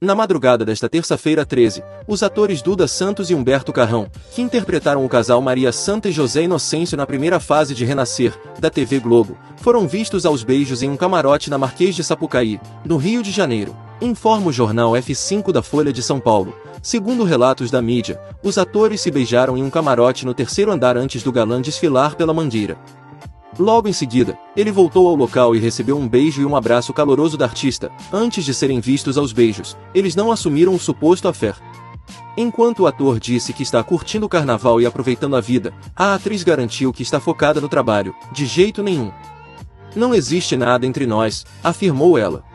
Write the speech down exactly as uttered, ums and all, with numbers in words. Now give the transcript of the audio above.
Na madrugada desta terça-feira treze, os atores Duda Santos e Humberto Carrão, que interpretaram o casal Maria Santa e José Inocêncio na primeira fase de Renascer, da T V Globo, foram vistos aos beijos em um camarote na Marquês de Sapucaí, no Rio de Janeiro, informa o jornal F cinco da Folha de São Paulo. Segundo relatos da mídia, os atores se beijaram em um camarote no terceiro andar antes do galã desfilar pela Mangueira. Logo em seguida, ele voltou ao local e recebeu um beijo e um abraço caloroso da artista. Antes de serem vistos aos beijos, eles não assumiram o suposto affair. Enquanto o ator disse que está curtindo o carnaval e aproveitando a vida, a atriz garantiu que está focada no trabalho. De jeito nenhum. Não existe nada entre nós, afirmou ela.